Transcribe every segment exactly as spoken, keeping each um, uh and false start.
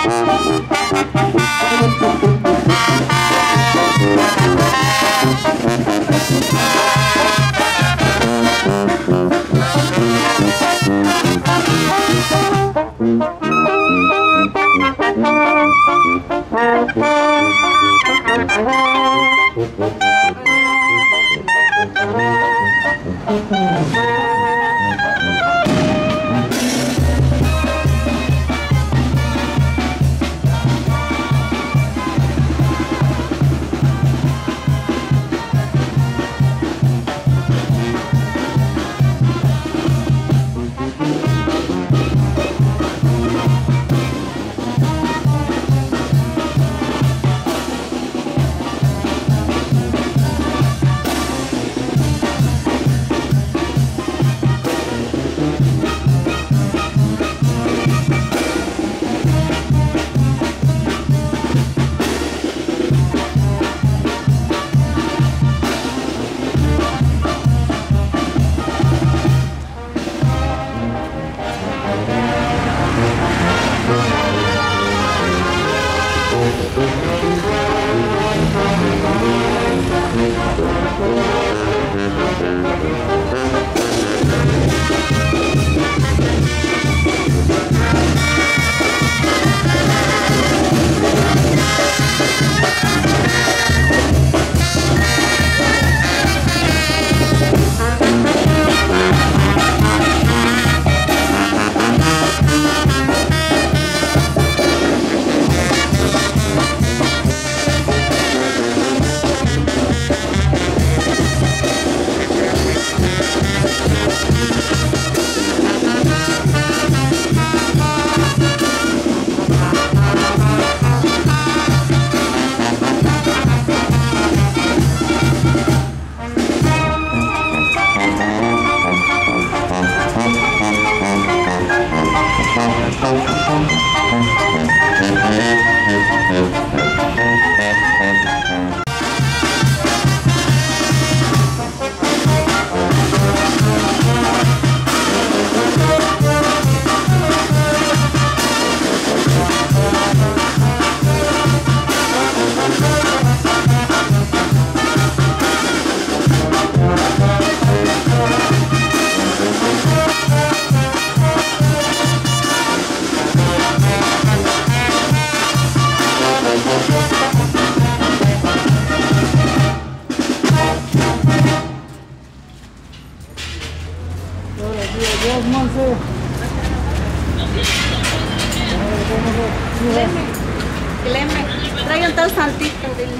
Traigan tal santito, dile.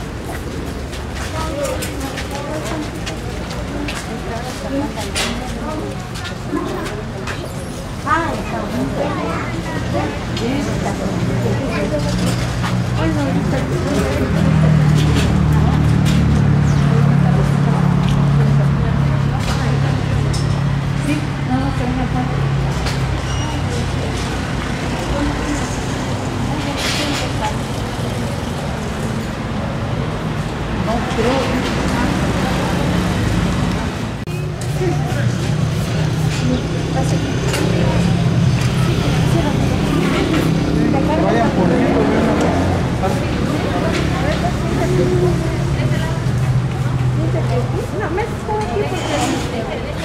Ay, está sí, no, no, Vayan por no, me está aquí porque...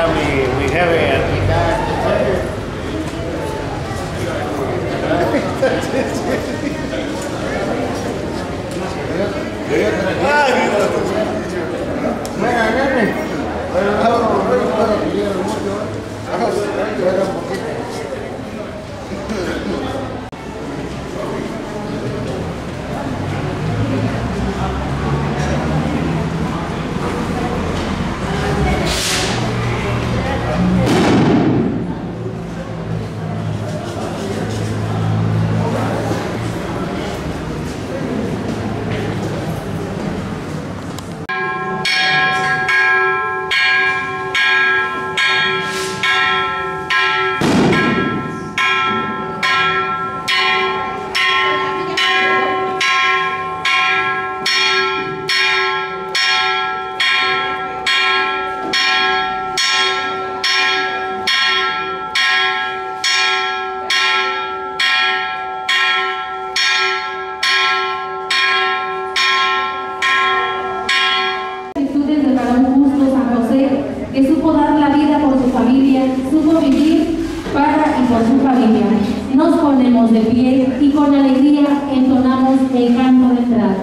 está mi, mi jefe, aquí está. Que supo dar la vida por su familia, supo vivir para y por su familia. Nos ponemos de pie y con alegría entonamos el canto de entrada.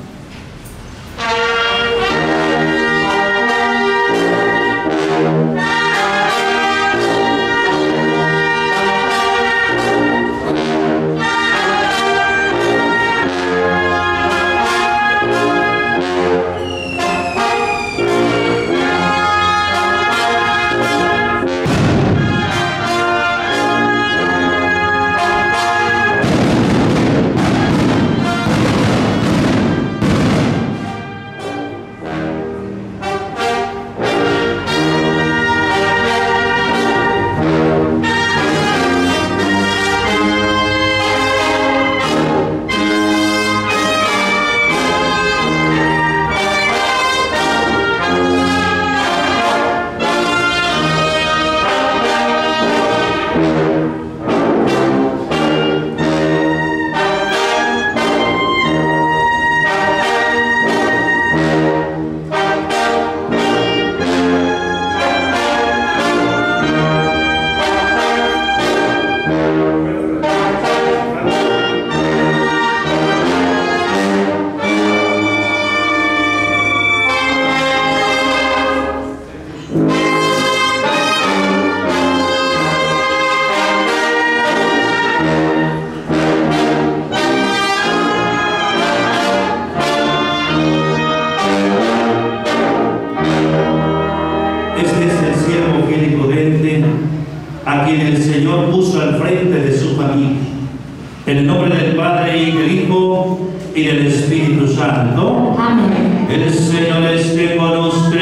A quien el Señor puso al frente de su familia. En el nombre del Padre y del Hijo y del Espíritu Santo. Amén. El Señor esté con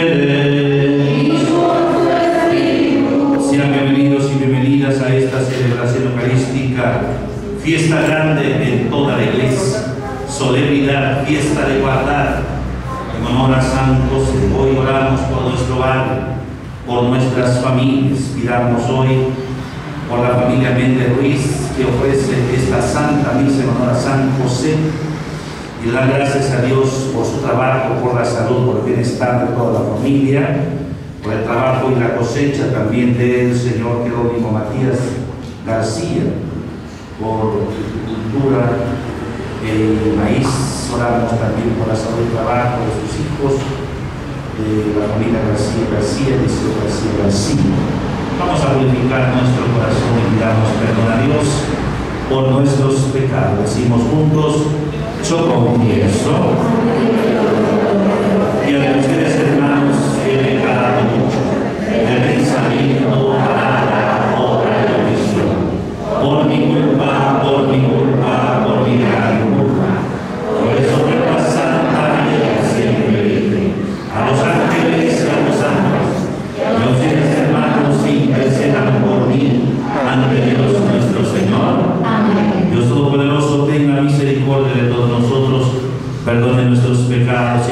ustedes. Y con tu espíritu. Sean bienvenidos y bienvenidas a esta celebración eucarística, fiesta grande en toda la iglesia, solemnidad, fiesta de igualdad. En honor a San José, hoy oramos por nuestro hogar, por nuestras familias. Pidamos hoy por la familia Méndez Ruiz, que ofrece esta santa misa en honor a San José, y dar gracias a Dios por su trabajo, por la salud, por el bienestar de toda la familia, por el trabajo y la cosecha también del señor Jerónimo Matías García, por cultura el maíz. Oramos también por la salud y trabajo de sus hijos, de la familia García García, de su García García. Vamos a purificar nuestro corazón y pidamos perdón a Dios por nuestros pecados. Decimos juntos: yo confieso, y a ustedes, hermanos, que he pecado mucho, de pensamiento, palabra, obra y omisión, por mi culpa, por mi culpa, por mi gran culpa. Por eso ruego a Santa María siempre Virgen, a los ángeles y a los santos, y a ustedes, hermanos, intercedan por mí ante Dios nuestro Señor. Amén. Dios Todopoderoso, tenga misericordia de todos nosotros, perdone nuestros pecados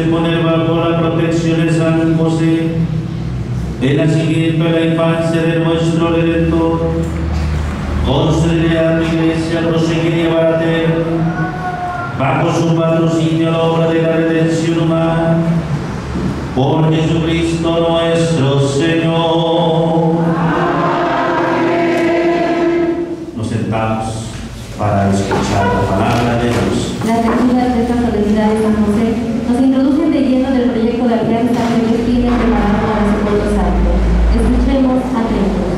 de poner bajo la protección de San José, el nacimiento de la infancia de nuestro Redentor. Concédele a tu iglesia proseguir y llevar a término, bajo su patrocinio, la obra de la redención humana. Por Jesucristo nuestro Señor. Nos sentamos para escuchar la palabra de Dios. Las lecturas de esta solemnidad de San José nos introducen de lleno del proyecto de alianza que Dios tiene preparado para su pueblo santo. Escuchemos atentos.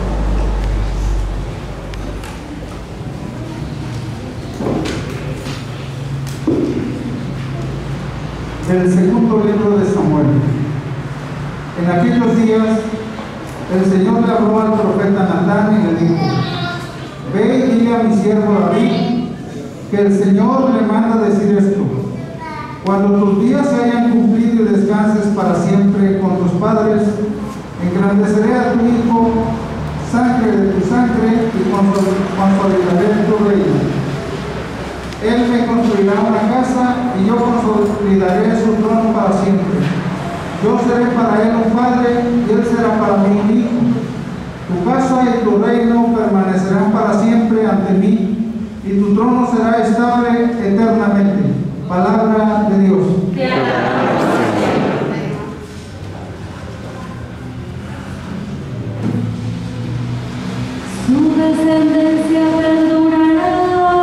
Del segundo libro de Samuel. En aquellos días, el Señor le habló al profeta Natán y le dijo: Ve y dile a mi siervo David que el Señor le manda decir esto: cuando tus días se hayan cumplido y descanses para siempre con tus padres, engrandeceré a tu hijo, sangre de tu sangre, y consolidaré tu reino. Él me construirá una casa y yo consolidaré su trono para siempre. Yo seré para él un padre y él será para mí un hijo. Tu casa y tu reino permanecerán para siempre ante mí y tu trono será estable eternamente. Palabra de Dios. Su descendencia perdurará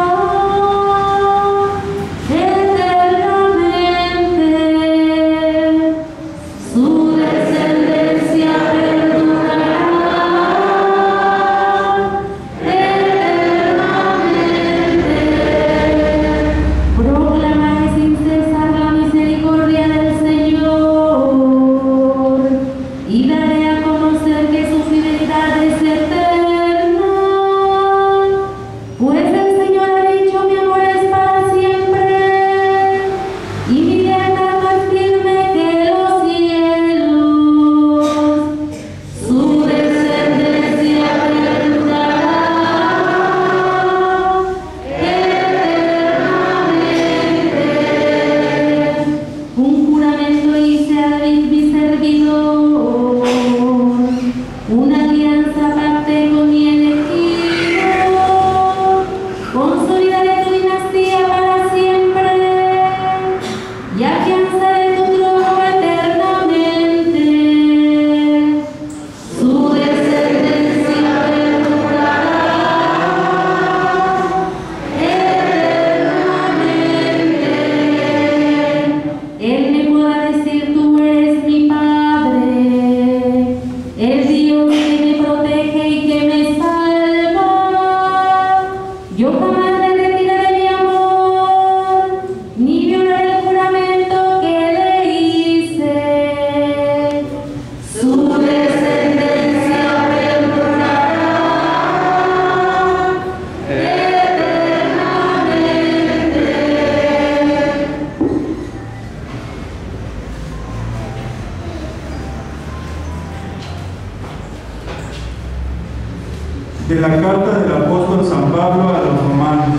De la carta del apóstol San Pablo a los romanos.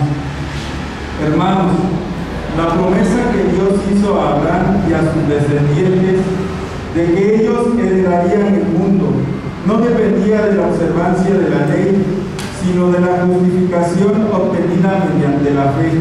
Hermanos, la promesa que Dios hizo a Abraham y a sus descendientes de que ellos heredarían el mundo no dependía de la observancia de la ley, sino de la justificación obtenida mediante la fe.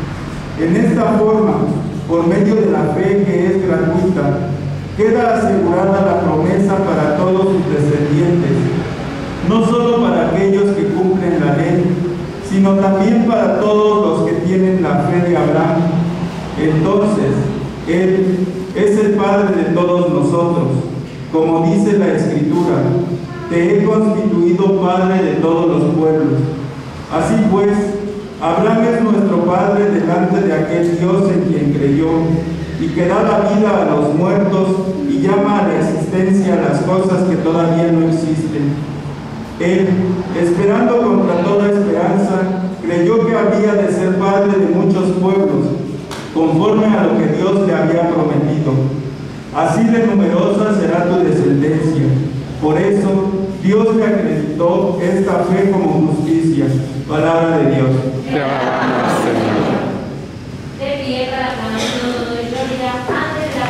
En esta forma, por medio de la fe que es gratuita, queda asegurada la promesa para todos sus descendientes, no solo para aquellos que cumplen la ley, sino también para todos los que tienen la fe de Abraham. Entonces, Él es el Padre de todos nosotros, como dice la Escritura: te he constituido Padre de todos los pueblos. Así pues, Abraham es nuestro Padre delante de aquel Dios en quien creyó, y que da la vida a los muertos y llama a la existencia las cosas que todavía no existen. Él, esperando contra toda esperanza, creyó que había de ser padre de muchos pueblos, conforme a lo que Dios le había prometido. Así de numerosa será tu descendencia. Por eso, Dios le acreditó esta fe como justicia. Palabra de Dios. Te alabamos, Señor. De pie para aclamarnos todo y gloria, Padre de la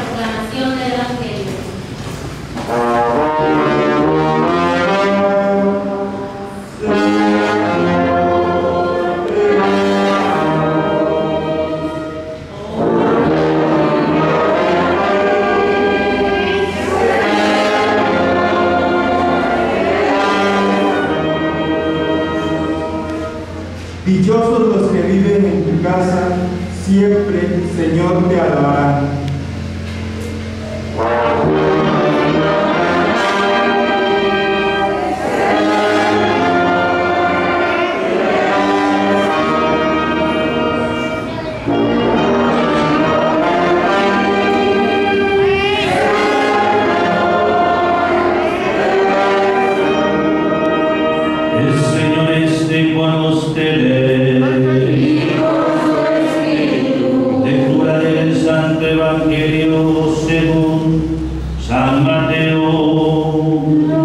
Evangelio según San Mateo.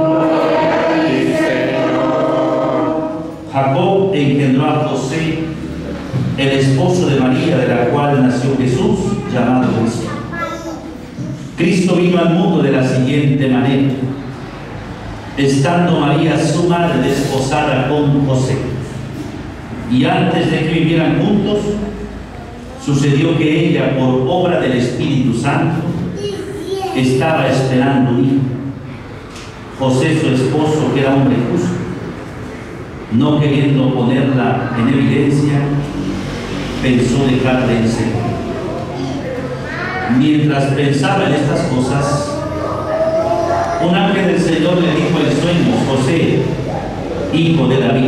Jacob engendró a José, el esposo de María, de la cual nació Jesús, llamado Cristo. Cristo vino al mundo de la siguiente manera. Estando María, su madre, desposada con José, y antes de que vivieran juntos, sucedió que ella, por obra del Espíritu Santo, estaba esperando un hijo. José, su esposo, que era hombre justo, no queriendo ponerla en evidencia, pensó dejarla en secreto. Mientras pensaba en estas cosas, un ángel del Señor le dijo en sueños: José, hijo de David,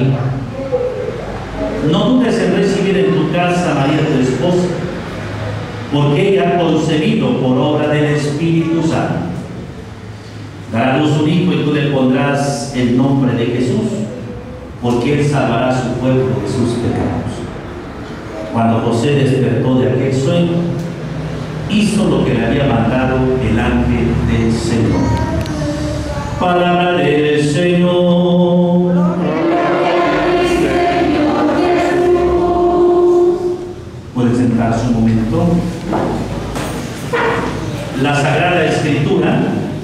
no dudes en recibir en tu casa a María tu esposa, porque ella ha concebido por obra del Espíritu Santo. Dará a luz un hijo y tú le pondrás el nombre de Jesús, porque él salvará a su pueblo de sus pecados. Cuando José despertó de aquel sueño, hizo lo que le había mandado el ángel del Señor. Palabra del Señor. Pueden sentarse un momento. La Sagrada Escritura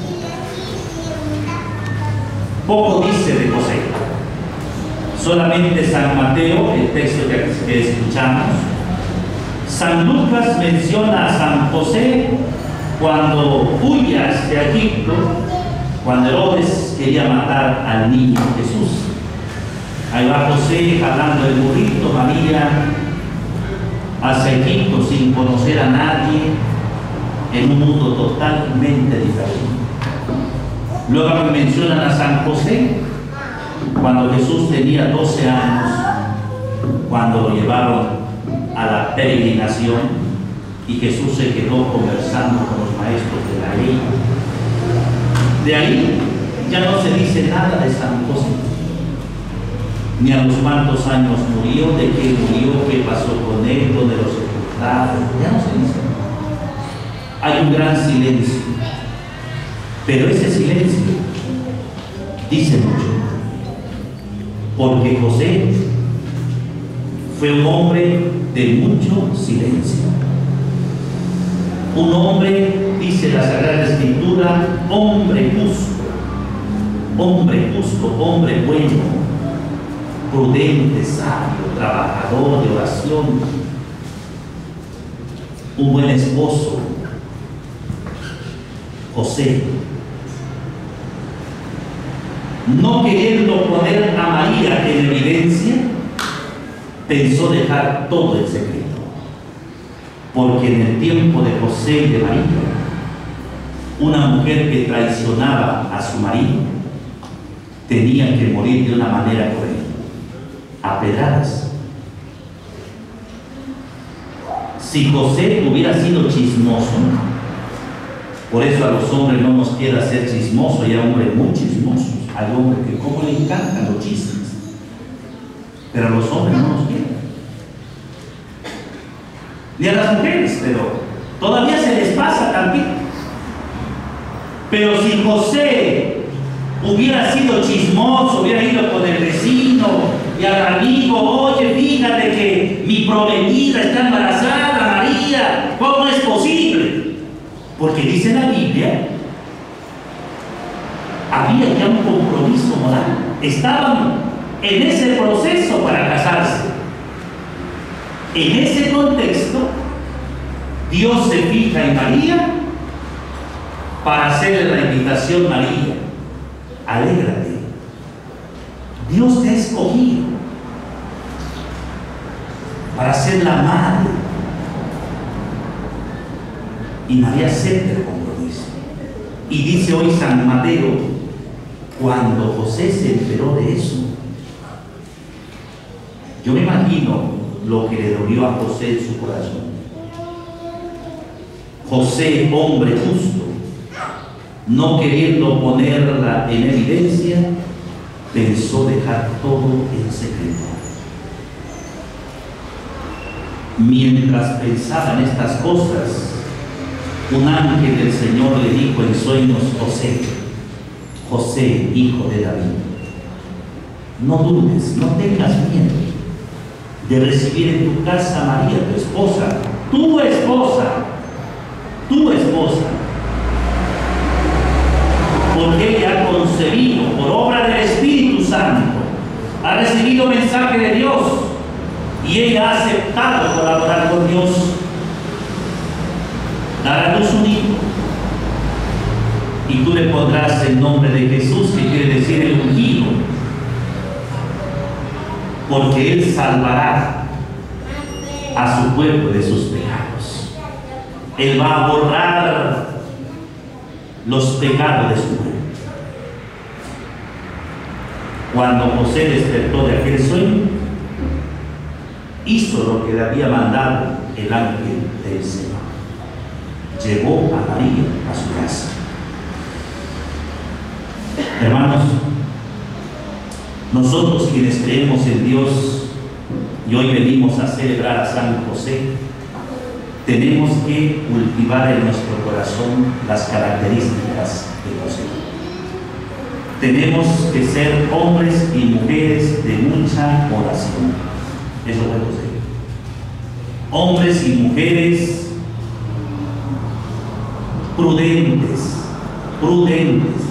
poco dice de José. Solamente San Mateo, el texto que escuchamos. San Lucas menciona a San José cuando huye hacia Egipto, cuando Herodes quería matar al niño Jesús. Ahí va José jalando el burrito, María hacia Egipto sin conocer a nadie, en un mundo totalmente diferente. Luego mencionan a San José cuando Jesús tenía doce años, cuando lo llevaron a la peregrinación y Jesús se quedó conversando con los maestros de la ley. De ahí ya no se dice nada de San José, ni a los cuántos años murió, de qué murió, qué pasó con él, dónde lo sepultaron, ya no se dice. Hay un gran silencio, pero ese silencio dice mucho, porque José fue un hombre de mucho silencio. Un hombre, dice la Sagrada Escritura, hombre justo, hombre justo, hombre bueno, prudente, sabio, trabajador de oración, un buen esposo. José, no queriendo poner a María en evidencia, pensó dejar todo en secreto, porque en el tiempo de José y de María, una mujer que traicionaba a su marido tenía que morir de una manera cruel, a pedradas. Si José hubiera sido chismoso, por eso a los hombres no nos queda ser chismoso, y hay hombres muy chismosos, hay hombres que como le encantan los chismes, pero a los hombres no nos queda, ni a las mujeres, pero todavía se les pasa también. Pero si José hubiera sido chismoso, hubiera ido con el vecino y al amigo: oye, fíjate que mi prometida está embarazada, María, ¿cómo es posible? Porque dice la Biblia, había ya un compromiso moral, estaban en ese proceso para casarse. En ese contexto, Dios se fija en María para hacerle la invitación: María, alégrate, Dios te ha escogido para ser la madre. Y María acepta el compromiso. Y dice hoy San Mateo, cuando José se enteró de eso, yo me imagino lo que le dolió a José en su corazón. José, hombre justo, no queriendo ponerla en evidencia, pensó dejar todo en secreto. Mientras pensaba en estas cosas, un ángel del Señor le dijo en sueños: José, José, hijo de David, no dudes, no tengas miedo de recibir en tu casa a María, tu esposa, tu esposa, tu esposa, porque ella ha concebido por obra del Espíritu Santo, ha recibido mensaje de Dios y ella ha aceptado colaborar con Dios. Dará a luz un hijo y tú le pondrás el nombre de Jesús, que quiere decir el ungido, porque Él salvará a su pueblo de sus pecados. Él va a borrar los pecados de su pueblo. Cuando José despertó de aquel sueño, hizo lo que le había mandado el ángel del Señor. Llevó a María a su casa. Hermanos, nosotros quienes creemos en Dios y hoy venimos a celebrar a San José, tenemos que cultivar en nuestro corazón las características de José. Tenemos que ser hombres y mujeres de mucha oración. Eso fue José. Hombres y mujeres prudentes, prudentes.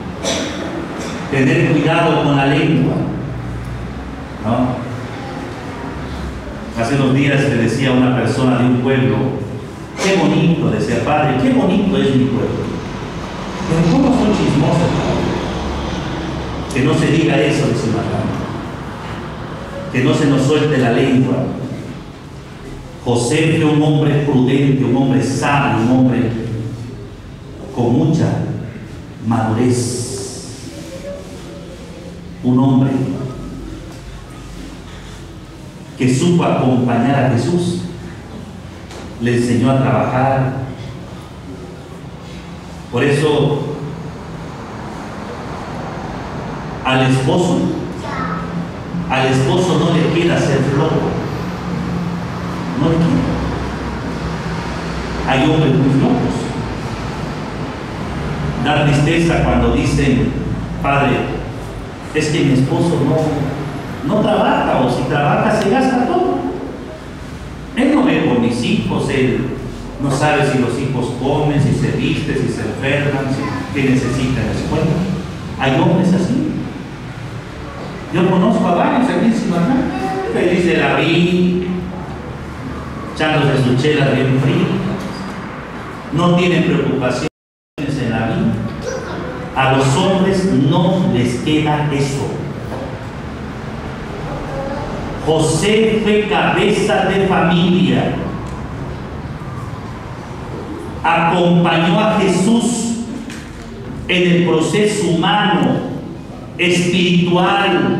Tener cuidado con la lengua, ¿no? Hace unos días le decía a una persona de un pueblo: qué bonito, decía, padre, qué bonito es mi pueblo. Pero ¿cómo son chismosos, padre? Que no se diga eso, decía Marcano. Que no se nos suelte la lengua. José fue un hombre prudente, un hombre sabio, un hombre con mucha madurez. Un hombre que supo acompañar a Jesús, le enseñó a trabajar. Por eso al esposo, al esposo no le queda ser flojo, no le queda. Hay hombres muy flojos. Da tristeza cuando dicen: padre, es que mi esposo no, no trabaja, o si trabaja se gasta todo. Él no ve por mis hijos, él no sabe si los hijos comen, si se visten, si se enferman, si, qué necesitan en la escuela. Hay hombres así. Yo conozco a varios aquí en Cimarán, feliz de la vida, echándose sus chelas bien frías, no tienen preocupaciones en la vida. A los hombres no les queda eso. José fue cabeza de familia. Acompañó a Jesús en el proceso humano, espiritual.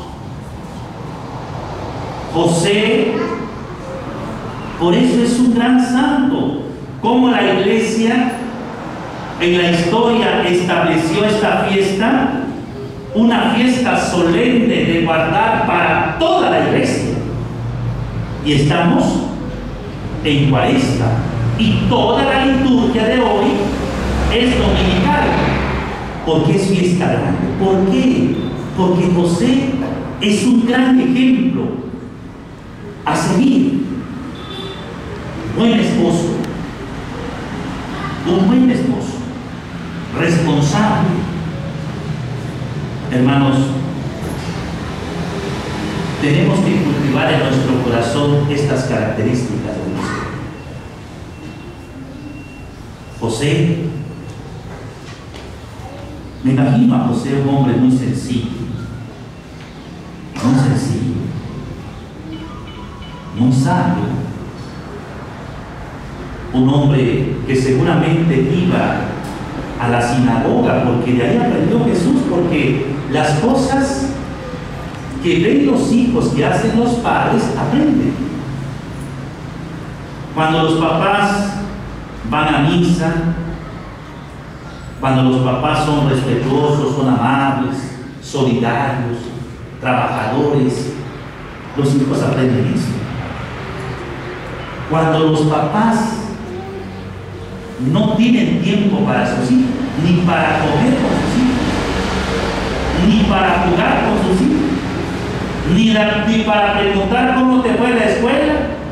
José, por eso es un gran santo. Como la iglesia en la historia estableció esta fiesta, una fiesta solemne de guardar para toda la iglesia. Y estamos en Cuaresma, y toda la liturgia de hoy es dominical, porque es fiesta grande. ¿Por qué? Porque José es un gran ejemplo a seguir. Buen esposo, un buen esposo, responsable. Hermanos, tenemos que cultivar en nuestro corazón estas características de José. José, me imagino a José un hombre muy sencillo, muy sencillo, muy sabio, un hombre que seguramente iba a la sinagoga, porque de ahí aprendió Jesús, porque las cosas que ven los hijos que hacen los padres, aprenden. Cuando los papás van a misa, cuando los papás son respetuosos, son amables, solidarios, trabajadores, los hijos aprenden eso. Cuando los papás no tienen tiempo para sus hijos, ni para comer con sus hijos, ni para jugar con sus hijos, ni, la, ni para preguntar cómo te fue la escuela.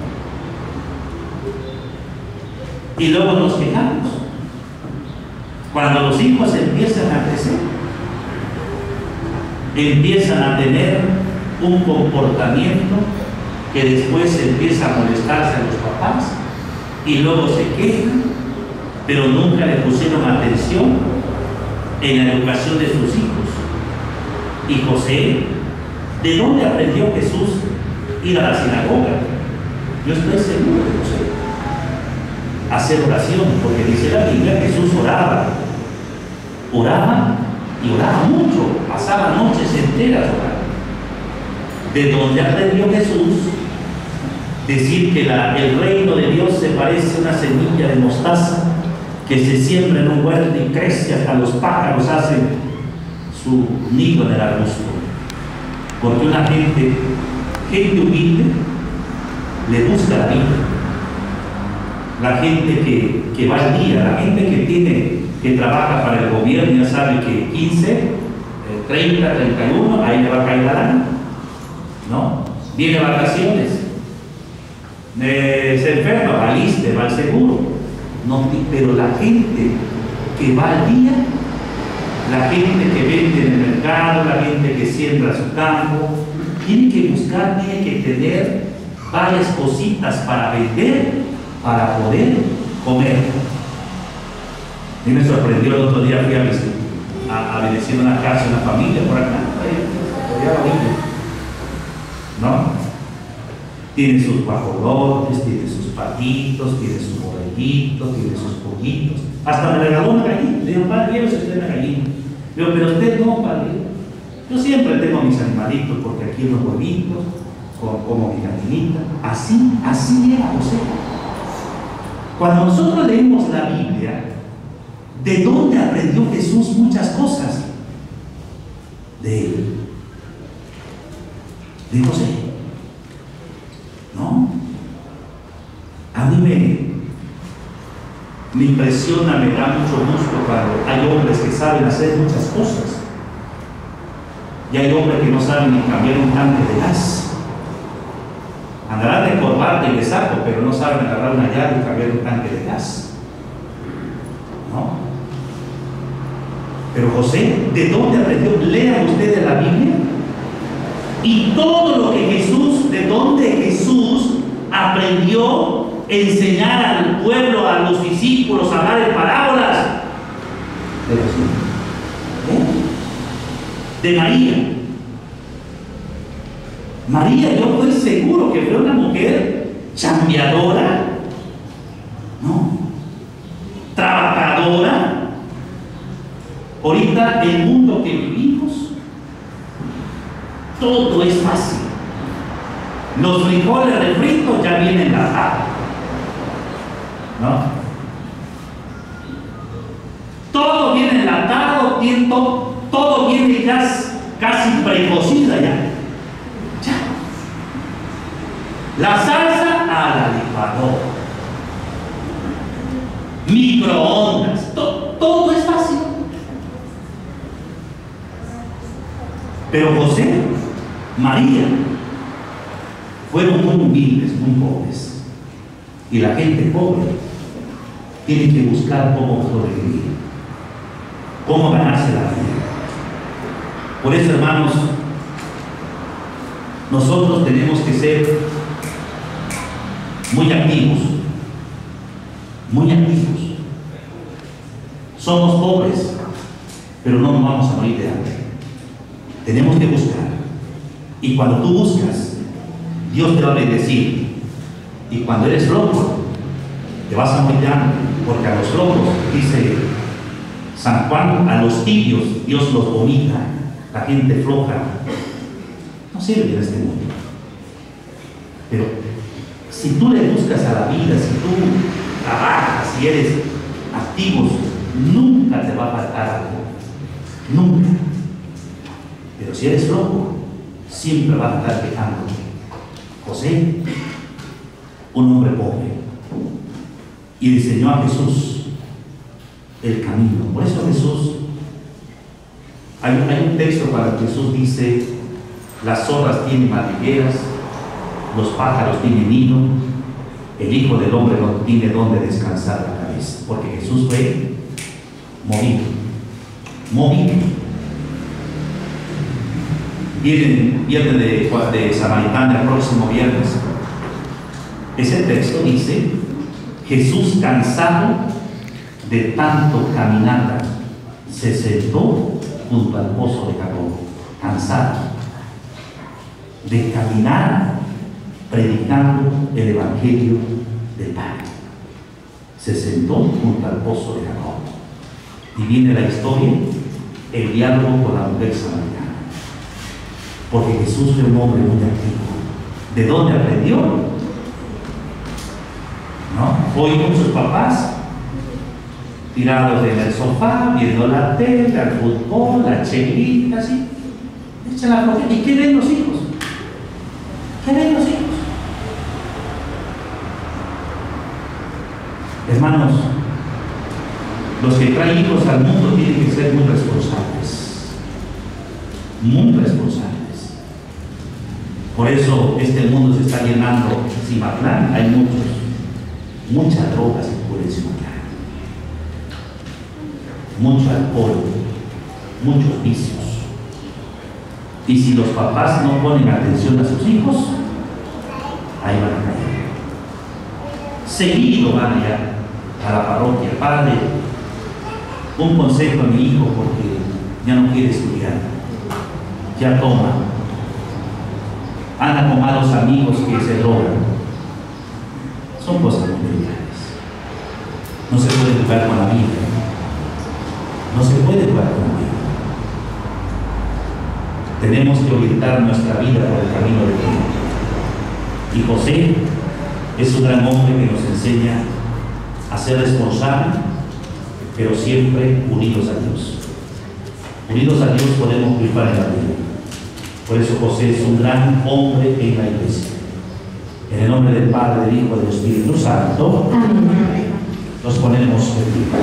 Y luego nos quejamos cuando los hijos empiezan a crecer, empiezan a tener un comportamiento que después empieza a molestarse a los papás y luego se quejan, pero nunca le pusieron atención en la educación de sus hijos. Y José, ¿de dónde aprendió Jesús ir a la sinagoga? Yo estoy seguro de José. Hacer oración, porque dice la Biblia, Jesús oraba, oraba y oraba mucho, pasaba noches enteras orando. De donde aprendió Jesús decir que la, el reino de Dios se parece a una semilla de mostaza que se siembra en un huerto y crece hasta los pájaros hacen su nido en el arbusto. Porque una gente, gente humilde, le busca la vida. La gente que, que va al día, la gente que tiene, que trabaja para el gobierno, ya sabe que quince, treinta, treinta y uno, ahí le va a caer la lana, ¿no? Viene vacaciones, eh, se enferma, va al ISSSTE, va al seguro, no, pero la gente que va al día, la gente que vende en el mercado, la gente que siembra su campo, tiene que buscar, tiene que tener varias cositas para vender, para poder comer. A mí me sorprendió el otro día, fui a, a, a bendecir una casa, una familia por acá, ¿no? Tiene sus guajolotes, tiene sus patitos, tiene sus borreguitos, tiene sus pollitos. Hasta me regaló una gallina. Le digo, padre, quiero si usted una gallina. Le digo, pero usted no, padre. Yo siempre tengo mis animalitos porque aquí los huevitos, como mi gallinita. Así, así era José. Cuando nosotros leemos la Biblia, ¿de dónde aprendió Jesús muchas cosas? De él. De José. ¿No? A mí me, me impresiona, me da mucho gusto cuando hay hombres que saben hacer muchas cosas. Y hay hombres que no saben ni cambiar un tanque de gas. Andarán de corbata y de saco, pero no saben agarrar una llave y cambiar un tanque de gas. ¿No? Pero José, ¿de dónde aprendió? Lean ustedes la Biblia. Y todo lo que Jesús, de dónde Jesús aprendió a enseñar al pueblo, a los discípulos, a hablar en parábolas. De Jesús. ¿Eh? De María. María, yo estoy seguro que fue una mujer chambeadora, ¿no? Trabajadora. Ahorita el mundo que vivimos, todo es fácil. Los frijoles refritos ya vienen enlatados, ¿no? Todo viene enlatado, todo, todo viene ya casi precocida ya. La salsa a la licuadora, microondas, to, todo es fácil. Pero José, María, fueron muy humildes, muy pobres. Y la gente pobre tiene que buscar cómo sobrevivir, cómo ganarse la vida. Por eso, hermanos, nosotros tenemos que ser muy activos, muy activos. Somos pobres, pero no nos vamos a morir de hambre. Tenemos que buscar. Y cuando tú buscas, Dios te va a bendecir. Y cuando eres flojo, te vas a morir de hambre. Porque a los flojos, dice San Juan, a los tibios Dios los vomita. La gente floja no sirve en este mundo. Pero si tú le buscas a la vida, si tú trabajas, si eres activo, nunca te va a faltar algo. Nunca. Pero si eres flojo, siempre vas a estar quejándote. José, un hombre pobre, y enseñó a Jesús el camino. Por eso Jesús, hay, hay un texto para que Jesús dice, las zorras tienen madrigueras, los pájaros tienen nido, el Hijo del Hombre no tiene donde descansar la cabeza, porque Jesús fue movido, movido. Viene, viene de, de Samaritana el próximo viernes. Ese texto dice, Jesús cansado de tanto caminar, se sentó junto al pozo de Jacob, cansado de caminar predicando el Evangelio del Padre. Se sentó junto al pozo de Jacob. Y viene la historia, el diálogo con la mujer samaritana. Porque Jesús fue un hombre muy activo. ¿De dónde aprendió? ¿No? Hoy con sus papás, tirados en el sofá, viendo la tele, el fútbol, la chelita, así. Echa la flojera. ¿Y qué ven los hijos? ¿Qué ven los hijos? Hermanos, los que traen hijos al mundo tienen que ser muy responsables. Muy responsables. Por eso este mundo se está llenando. En Cimatlán hay muchos, muchas drogas en Cimatlán. Mucho alcohol, muchos vicios. Y si los papás no ponen atención a sus hijos, ahí van a caer. Seguido van allá a la parroquia, padre, un consejo a mi hijo porque ya no quiere estudiar, ya toma, anda con malos amigos que se drogan. Son cosas muy triviales. No se puede jugar con la vida. No se puede jugar con la vida. Tenemos que orientar nuestra vida por el camino de Dios. Y José es un gran hombre que nos enseña a ser responsable, pero siempre unidos a Dios. Unidos a Dios podemos triunfar en la vida. Por eso José es un gran hombre en la iglesia. En el nombre del Padre, del Hijo y del Espíritu Santo, amén. Nos ponemos de pie.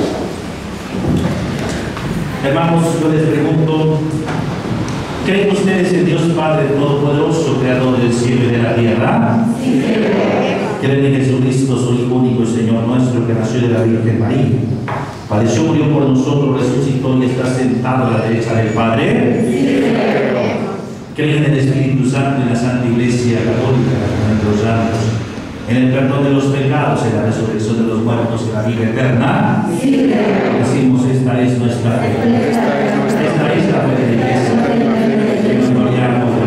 Hermanos, yo les pregunto, ¿creen ustedes en Dios Padre Todopoderoso, Creador del cielo y de la tierra? Sí. ¿Creen en Jesucristo, su Hijo único y Señor nuestro, que nació de la Virgen María? Padeció, murió por nosotros, resucitó y está sentado a la derecha del Padre. Sí. ¿Creen en el Espíritu Santo, en la Santa Iglesia Católica, en los santos, en el perdón de los pecados, en la resurrección de los muertos, en la vida eterna? Sí. Decimos, esta es nuestra fe. Esta es la fe de la Iglesia. Que nos gloriamos de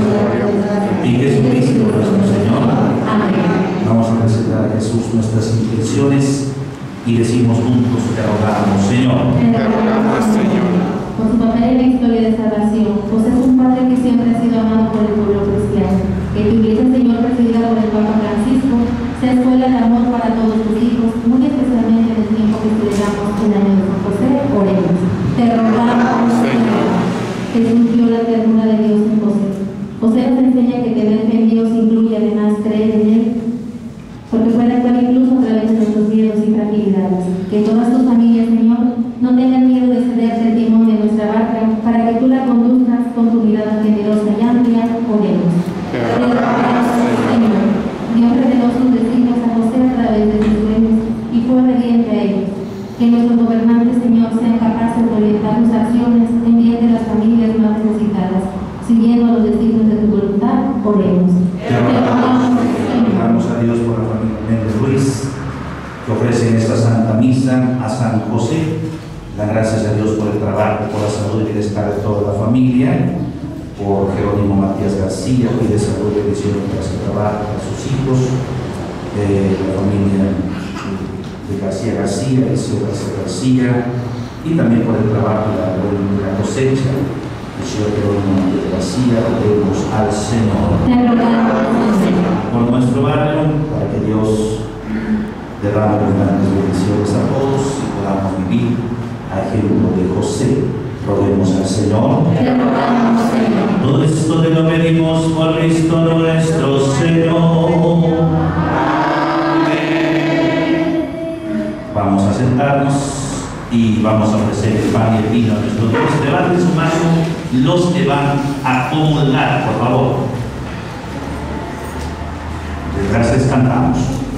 la y Jesucristo nuestro Señor. Amén. Vamos a presentar a Jesús nuestras intenciones y decimos juntos, te rogamos, Señor. Te rogamos, Señor. Por su papel en la historia de salvación, pues es un Padre que siempre ha sido amado por el pueblo cristiano. Que tu Iglesia, Señor, presidida por el Papa Francisco, sea escuela de amor para todos tus hijos, muy especialmente en el tiempo que celebramos el año de San José. Oremos. Te rogamos, Señor. Jesús dio la ternura de Dios en José. José nos enseña que tener fe en Dios incluye además creer en Él, porque puede actuar incluso a través de nuestros miedos y fragilidades. Que todas tus familias, Señor, no tengan miedo de cederte el timón de nuestra barca, para que tú la conduzcas con tu mirada generosa y amplia. Oremos. Te rogamos, Señor. Dios reveló sus designios a José a través de sus sueños y fue obediente a ellos. Que nuestros gobernantes, Señor, sean capaces de orientar sus acciones en bien de las familias más necesitadas, siguiendo los designios de tu voluntad. Oremos. Te rogamos, Señor. a Dios por la familia Méndez Ruiz, que ofrecen esta Santa Misa a San José. Dan gracias a Dios por el trabajo, por la salud y bienestar de toda la familia. Por Jerónimo Matías García, pide salud y bendición para su trabajo, para sus hijos, de la familia de García García, Eliseo García García, y también por el trabajo de la, de la cosecha, el señor Jerónimo Matías García. Oremos al Señor. Por nuestro barrio, para que Dios derrame grandes bendiciones a todos y podamos vivir a ejemplo de José. Roguemos al Señor. Todo esto te lo pedimos por Cristo nuestro Señor. Amén. Vamos a sentarnos. y vamos a ofrecer el pan y el vino a nuestro Dios. Levanten su mano los que van a comulgar, por favor. Gracias, cantamos.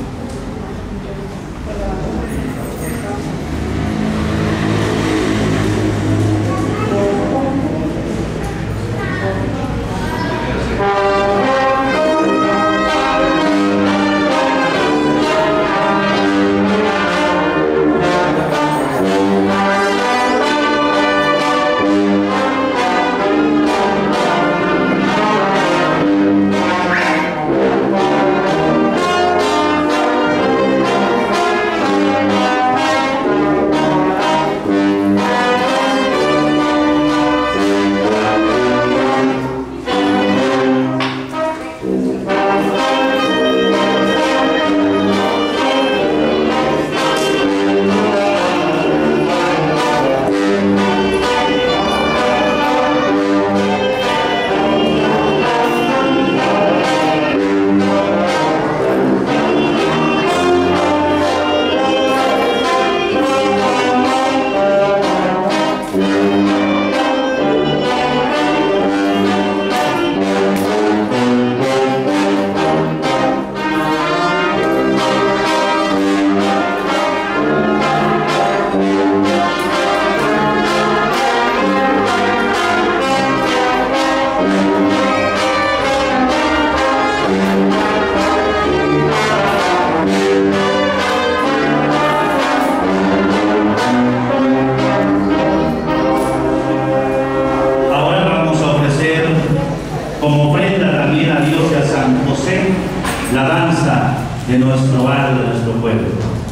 La danza de nuestro barrio, de nuestro pueblo.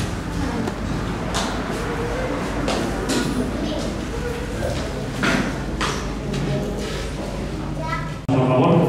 Por favor.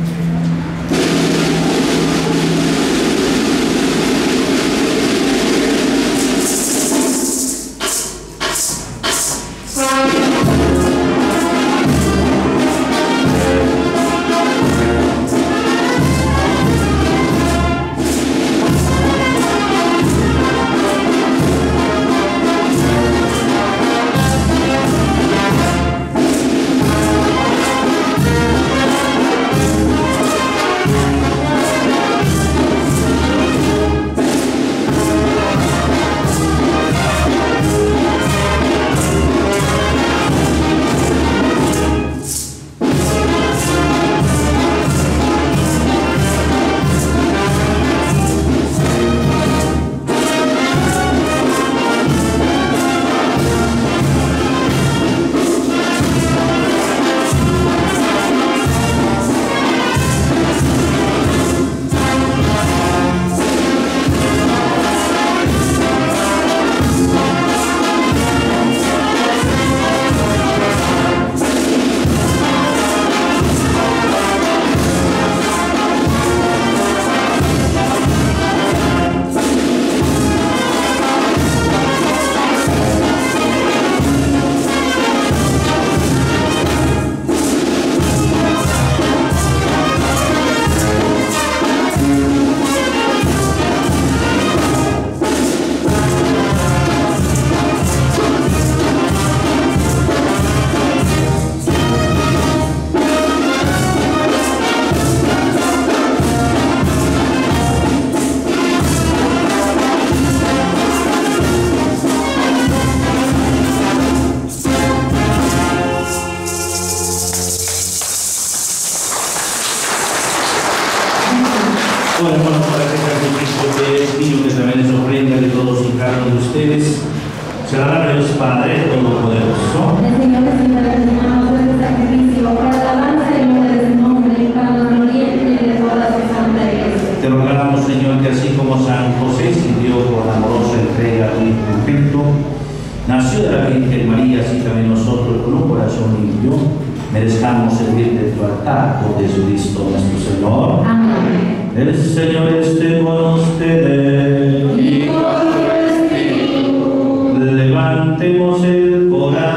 Bueno, hermanos, para este sacrificio de vino que también es ofrenda de todos y cada uno de ustedes, será la Dios Padre Todopoderoso. El Señor te bendiga por este sacrificio, para la alabanza y gloria de su nombre, para la gloria de toda su santa iglesia. Te rogamos, Señor, que así como San José sintió con amorosa entrega a tu Hijo, nació de la Virgen María, así también nosotros, con un corazón limpio, merezcamos servir de tu altar por Jesucristo nuestro Señor. Amén. El Señor esté con ustedes. Y con tu espíritu. Levantemos el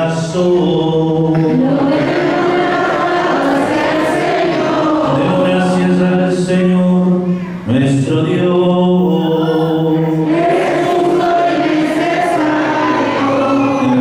corazón. Demos gracias al Señor, nuestro Dios. Es justo y necesario.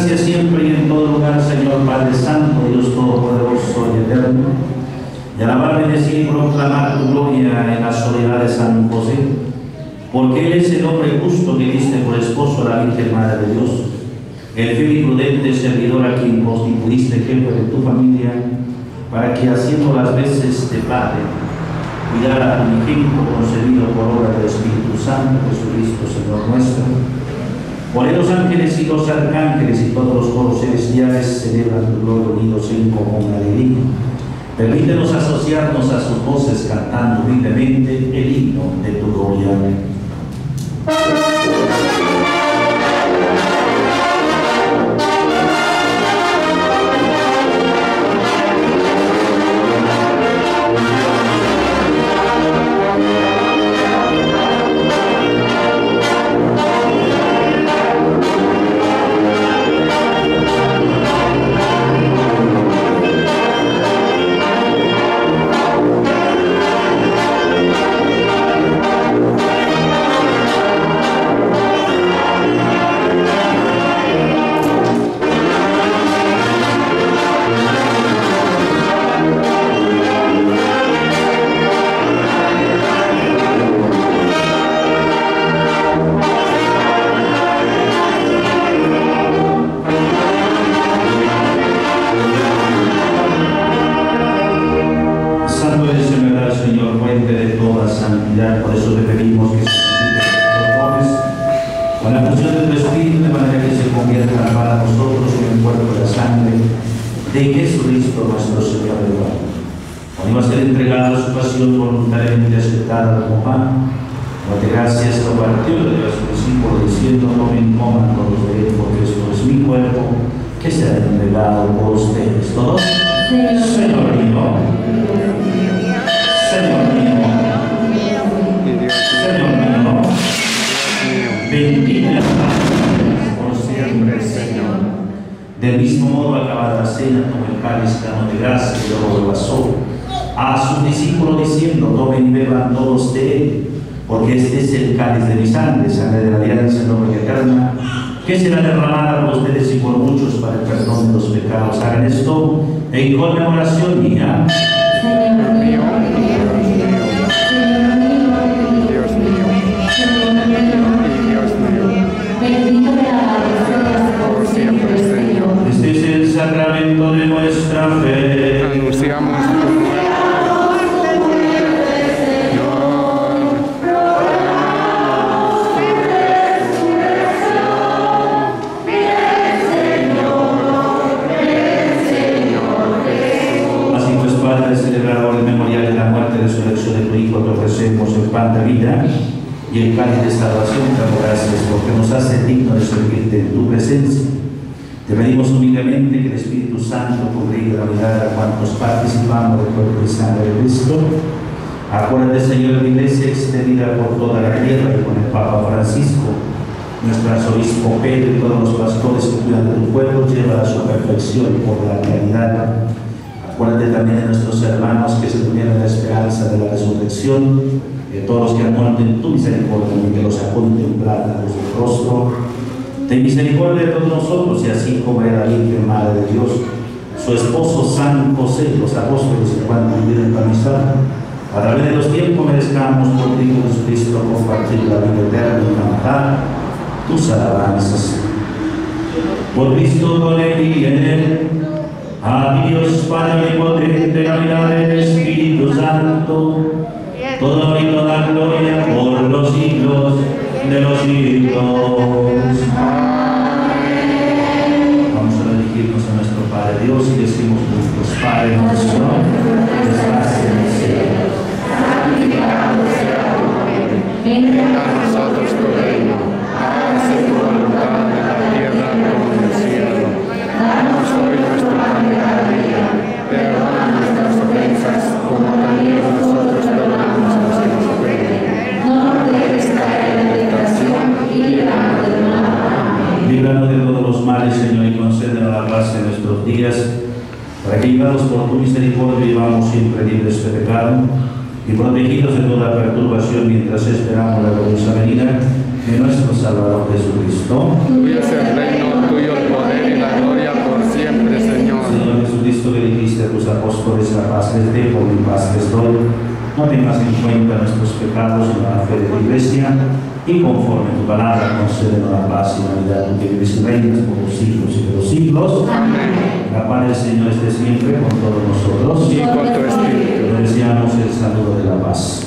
gracia siempre y en todo lugar, Señor Padre Santo, Dios Todopoderoso y Eterno, y alabar, bendecir y proclamar tu gloria en la soledad de San José, porque Él es el hombre justo que diste por esposo a la Virgen Madre de Dios, el fiel y prudente servidor a quien constituiste jefe de tu familia, para que haciendo las veces de Padre, cuidara a tu unigénito concebido por obra del Espíritu Santo, Jesucristo, Señor nuestro. Por él los ángeles y los arcángeles y todos los coros celestiales celebran tu gloria unidos en común alegría. Permítenos asociarnos a sus voces cantando humildemente el himno de tu gloria. Del mismo modo, acabada la cena, tomó el cáliz, ganó de gracia y luego lo pasó a sus discípulos diciendo: tomen y beban todos de él, porque este es el cáliz de mi sangre, sangre de la alianza en nombre eterna, que será derramada por ustedes y por muchos para el perdón de los pecados. Hagan esto en conmemoración mía. Señor mío, Señor mío, Dios mío, Señor mío y Dios mío, bendito de la por siempre, Señor. Este es el sacramento de nuestra fe. Anunciamos tu muerte, celebrador del memorial de la muerte y resurrección de tu Hijo, te ofrecemos el pan de vida y el cáliz de salvación. Te damos gracias porque nos hace digno de servirte en tu presencia. Te pedimos humildemente que el Espíritu Santo cubra la unidad a cuantos participamos del cuerpo y sangre de Cristo. Acuérdate, Señor, de la Iglesia extendida por toda la tierra y con el Papa Francisco, nuestro arzobispo Pedro y todos los pastores que cuidan de tu pueblo, lleva a su perfección por la caridad. Acuérdate también de nuestros hermanos que se tuvieron la esperanza de la resurrección, de todos los que han muerto en tu misericordia y que los ha contemplado a luz del rostro. Ten misericordia de todos nosotros, y así como era la Virgen Madre de Dios, su esposo San José, los apóstoles y cuantos vivieron en tu amistad, a través de los tiempos merezcamos por ti, Jesucristo, compartir la vida eterna y cantar tus alabanzas. Por Cristo, con él y en él, a ti, Dios Padre omnipotente, la unidad del Espíritu Santo, toda y toda gloria por los siglos de los siglos. Vamos a dirigirnos a nuestro Padre Dios y decimos juntos: Padre nuestro, que estás en el cielo, santificado sea tu nombre, venga a nosotros tu reino, hágase tu voluntad en la tierra como en el cielo. Danos hoy nuestro pan de cada día, perdona nuestras ofensas como también nosotros perdonamos a los que nos ofenden. No nos dejes caer en tentación y líbranos del mal. Amén. Líbranos de todos los males, Señor, y concédenos la paz en nuestros días, para que, llevados por tu misericordia, vivamos siempre libres de pecado y protegidos de toda perturbación mientras esperamos la gloriosa venida de nuestro Salvador Jesucristo. Tuyo es el reino, tuyo el poder y la tus apóstoles, la paz les dejo, mi paz les doy. No tengas en cuenta nuestros pecados, sino la fe de tu iglesia, y conforme a tu palabra, concédenos la paz y la unidad, tú que vives y reinas por los siglos y de los siglos. Amén. La paz del Señor esté siempre con todos nosotros. Y con tu espíritu. Le deseamos el saludo de la paz.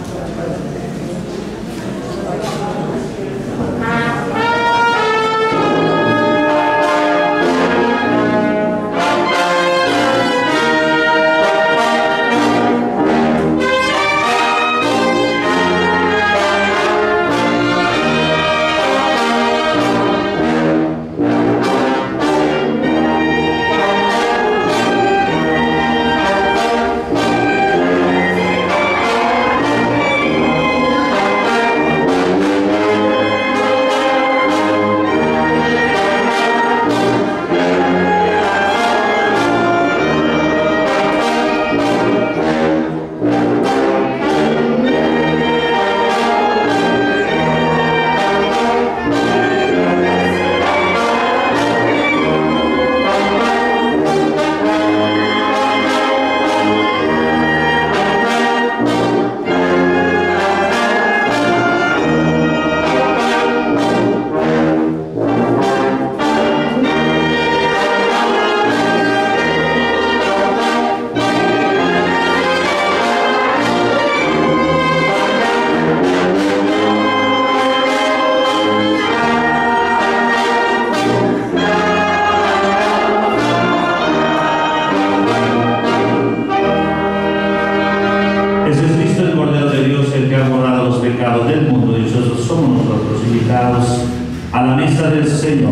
A la mesa del Señor.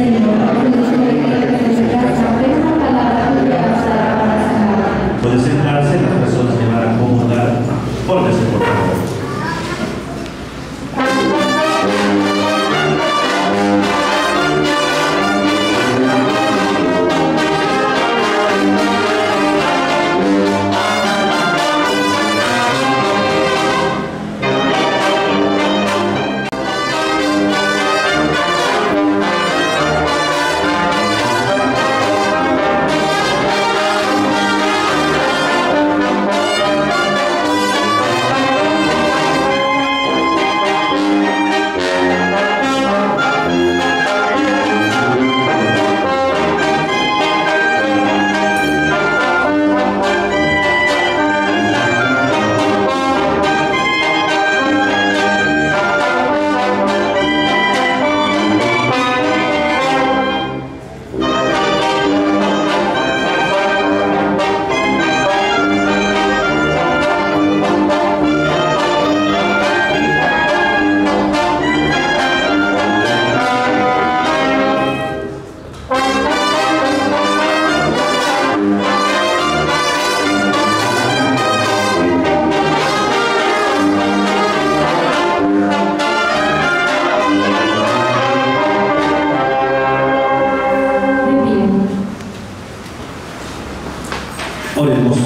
Puede sentarse, las personas que van a acomodar. Póngase, por favor. Oremos.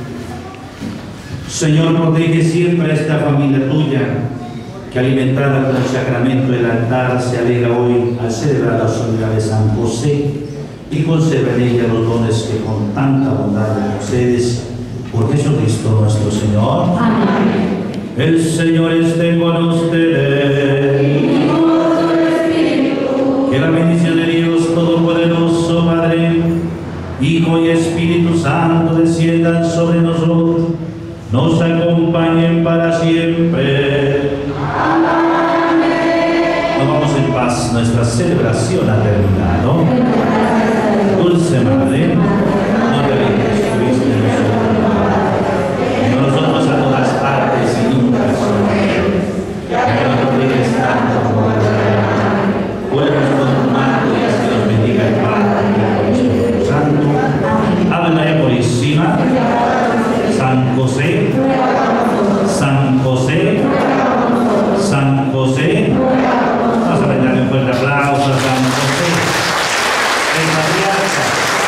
Señor, protege siempre a esta familia tuya, que alimentada con el sacramento del altar se alegra hoy al celebrar la solemnidad de San José y conserva en ella los dones que con tanta bondad le concedes por Jesucristo nuestro Señor. Amén. El Señor esté con ustedes. Y con tu espíritu. Que la bendición de Dios Todopoderoso, Padre, Hijo y Espíritu Santo desciendan sobre nosotros, nos acompañen para siempre. Amén. Nos vamos en paz, nuestra celebración ha terminado. Dulce Madre, no te alejes, Cristo de nosotros, nosotros a todas partes y nunca solos. Que no nos dejes tanto como la vuelvas con tu manto y así nos bendiga el Padre, el Hijo y el Espíritu Santo. Ave María Purísima, San José, San José, San José. Vamos a brindarle un fuerte aplauso a San José, el patriarca.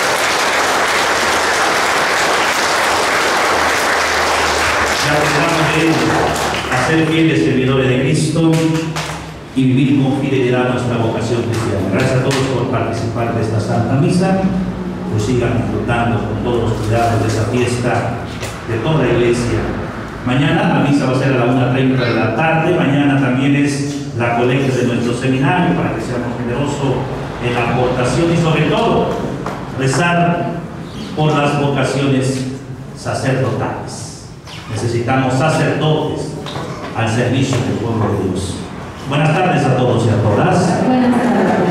Ya tratamos de hacer fieles servidores de Cristo y vivir con fidelidad nuestra vocación cristiana. Gracias a todos por participar de esta Santa Misa. pues sigan disfrutando con todos los cuidados de esa fiesta de toda la iglesia. Mañana la misa va a ser a la una treinta de la tarde. Mañana también es la colecta de nuestro seminario para que seamos generosos en la aportación y sobre todo rezar por las vocaciones sacerdotales. Necesitamos sacerdotes al servicio del pueblo de Dios. Buenas tardes a todos y a todas. Buenas tardes.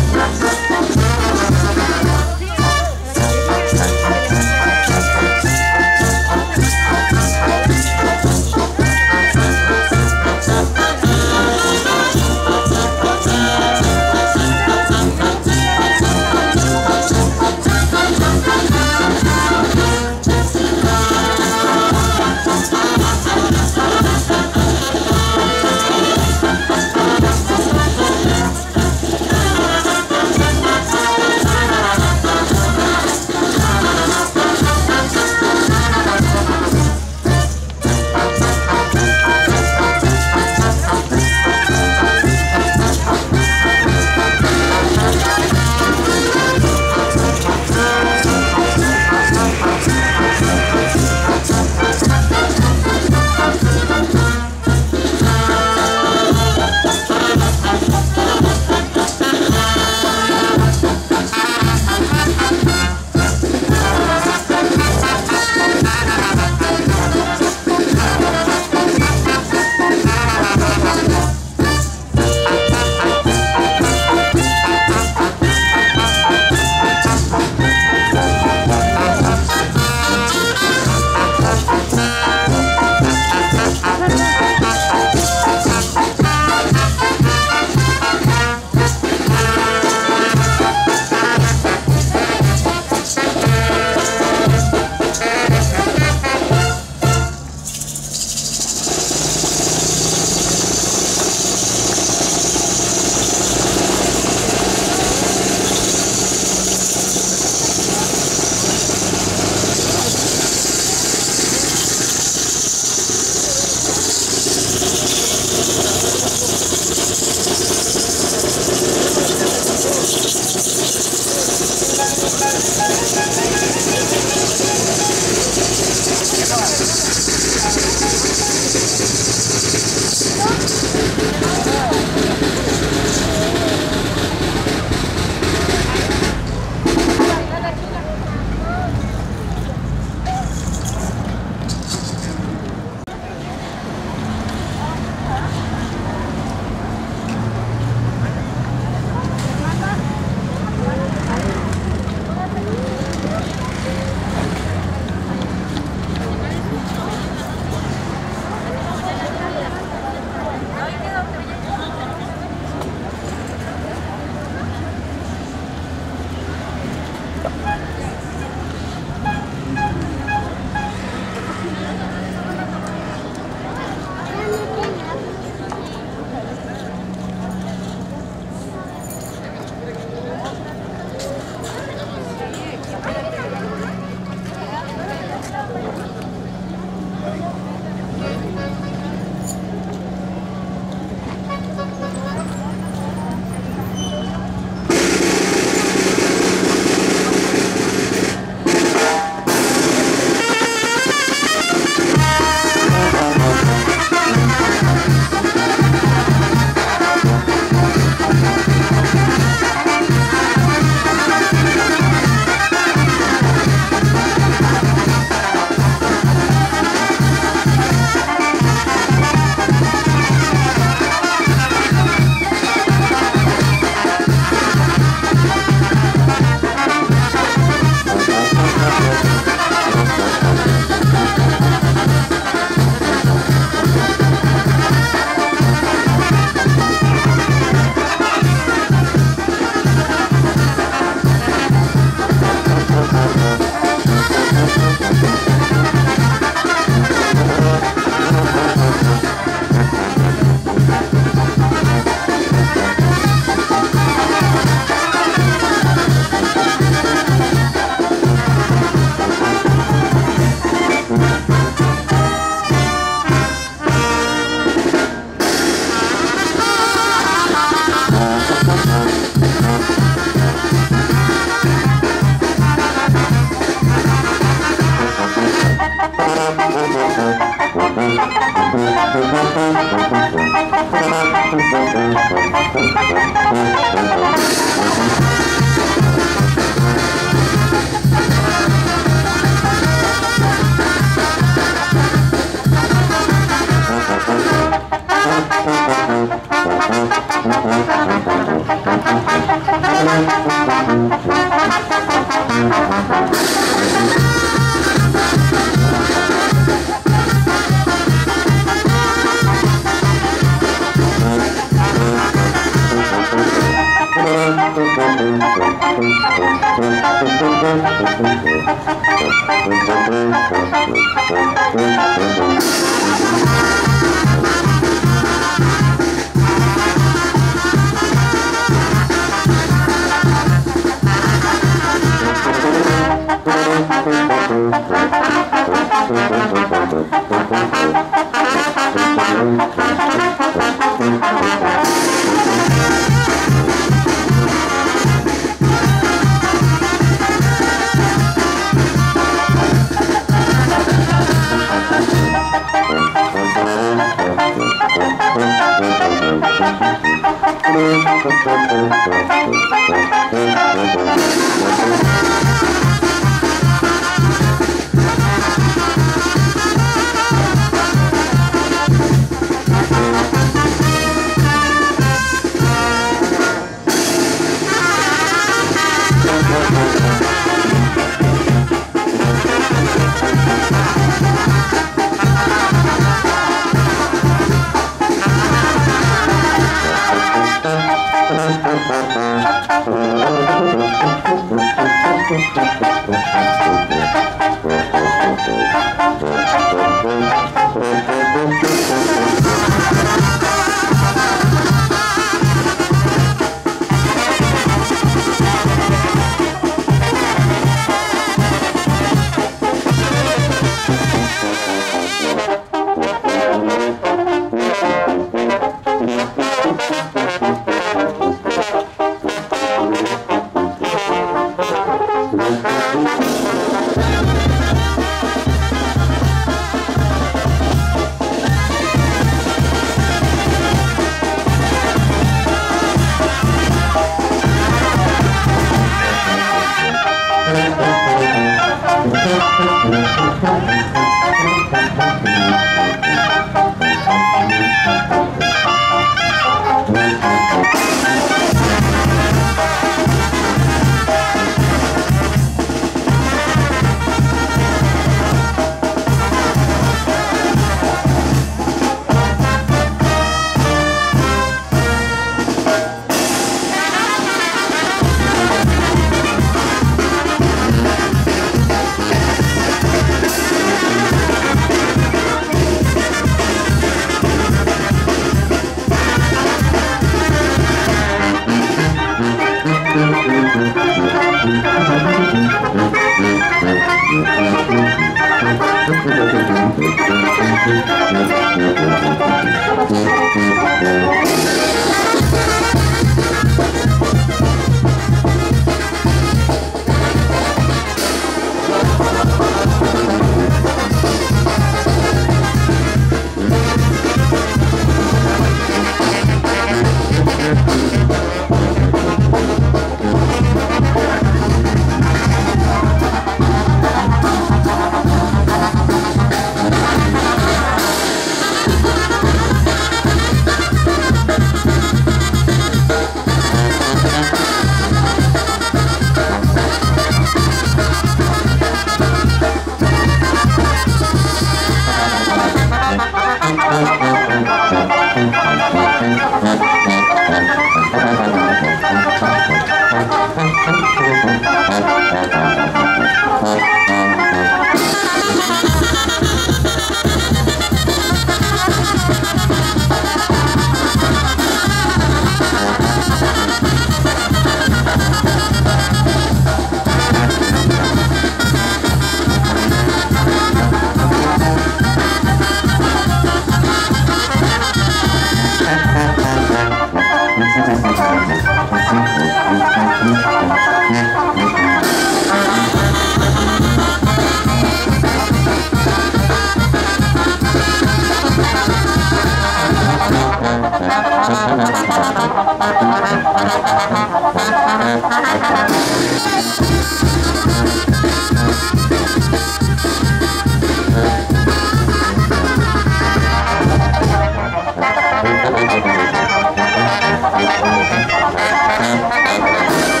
Thank you.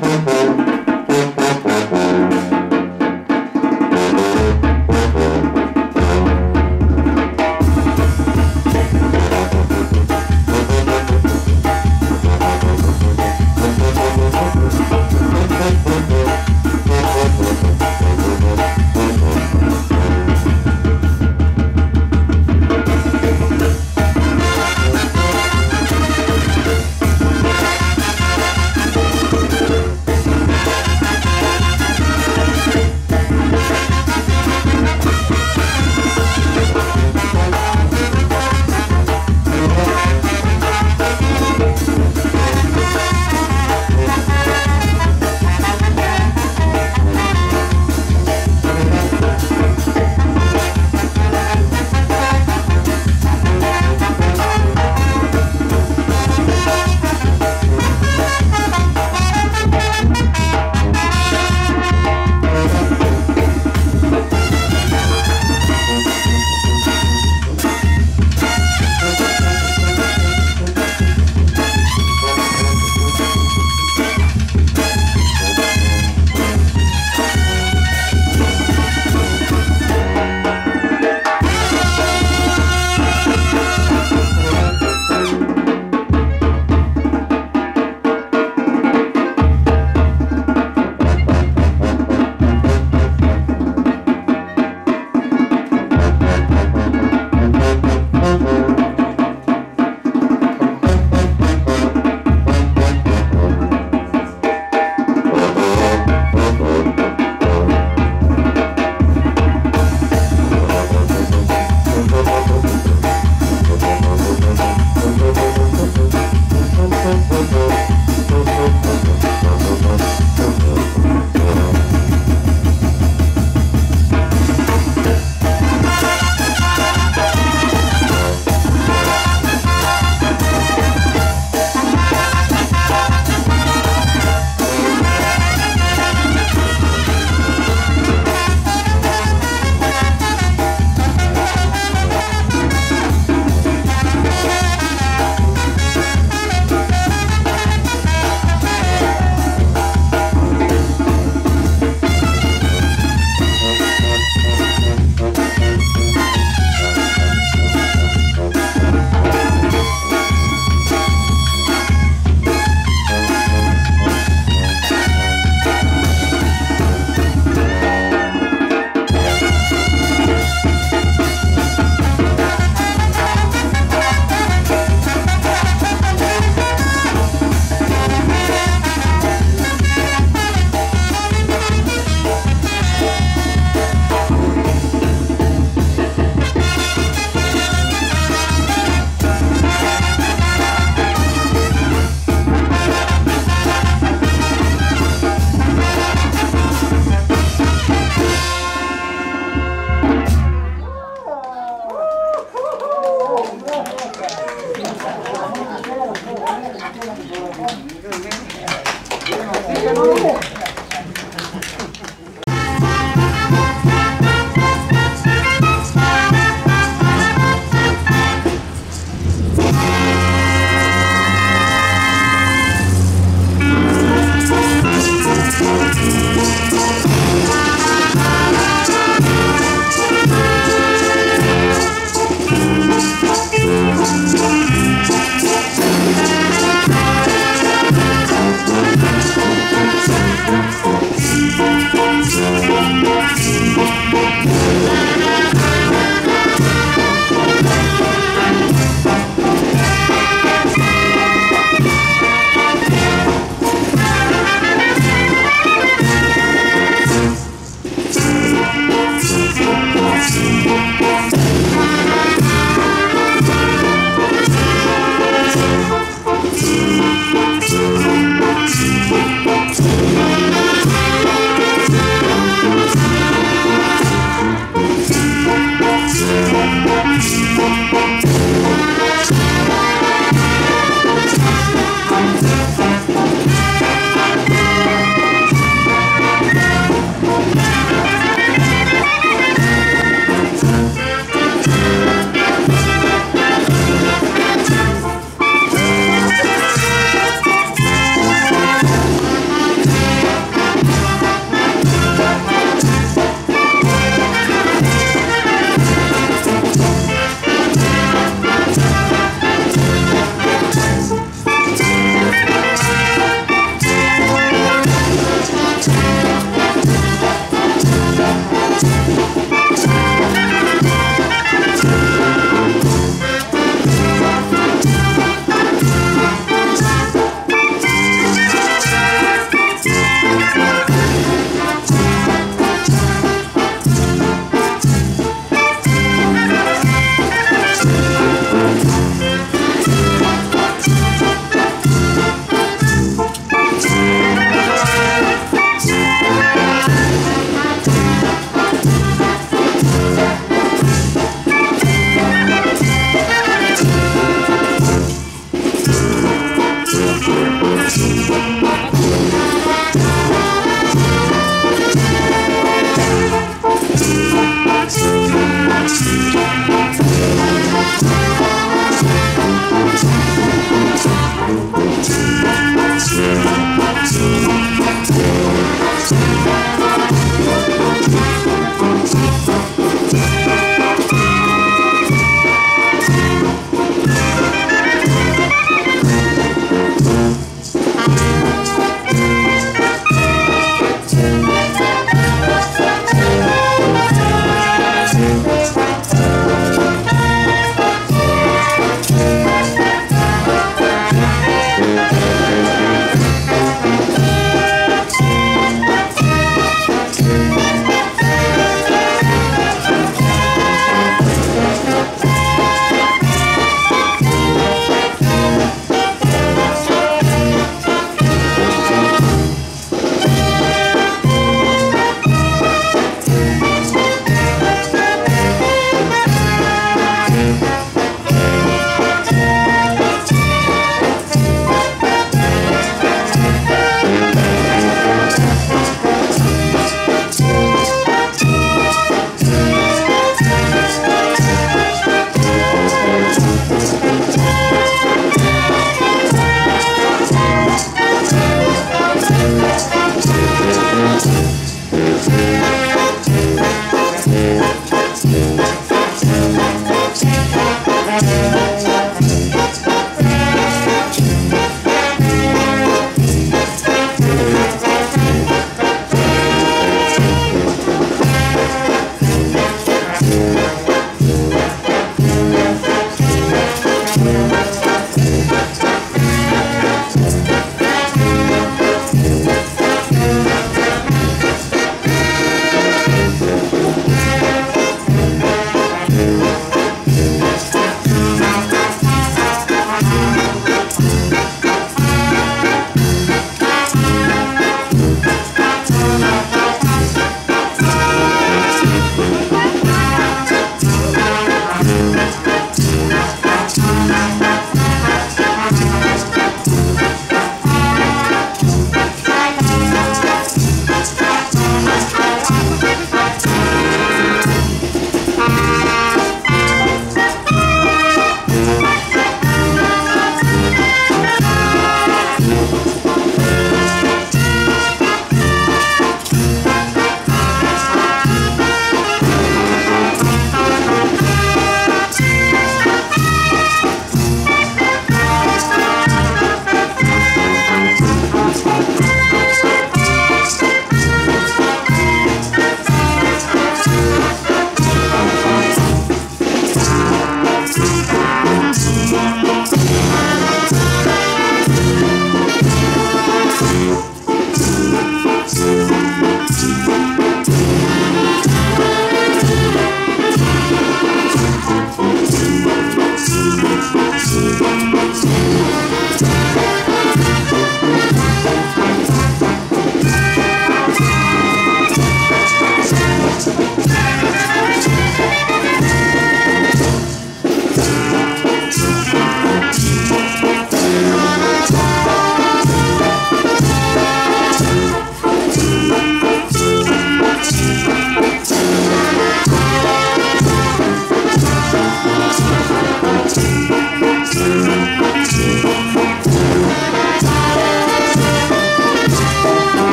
Thank you.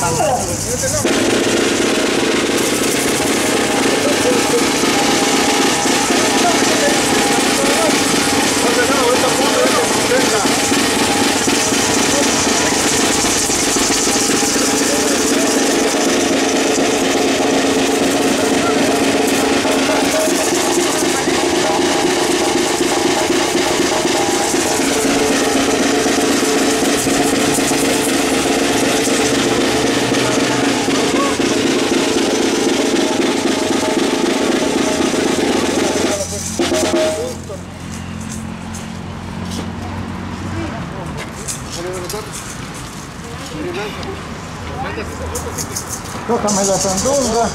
Tócame la sandunga.